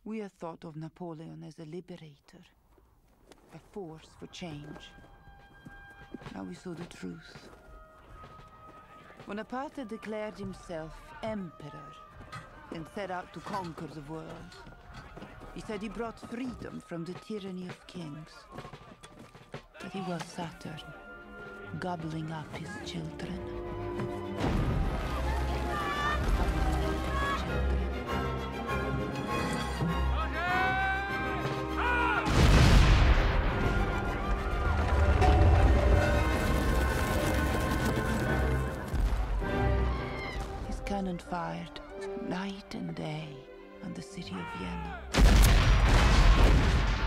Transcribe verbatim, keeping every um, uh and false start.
We had thought of Napoleon as a liberator, a force for change. Now we saw the truth. Bonaparte declared himself emperor and set out to conquer the world. He said he brought freedom from the tyranny of kings. But he was Saturn, gobbling up his children. His cannon fired night and day on the city of Vienna.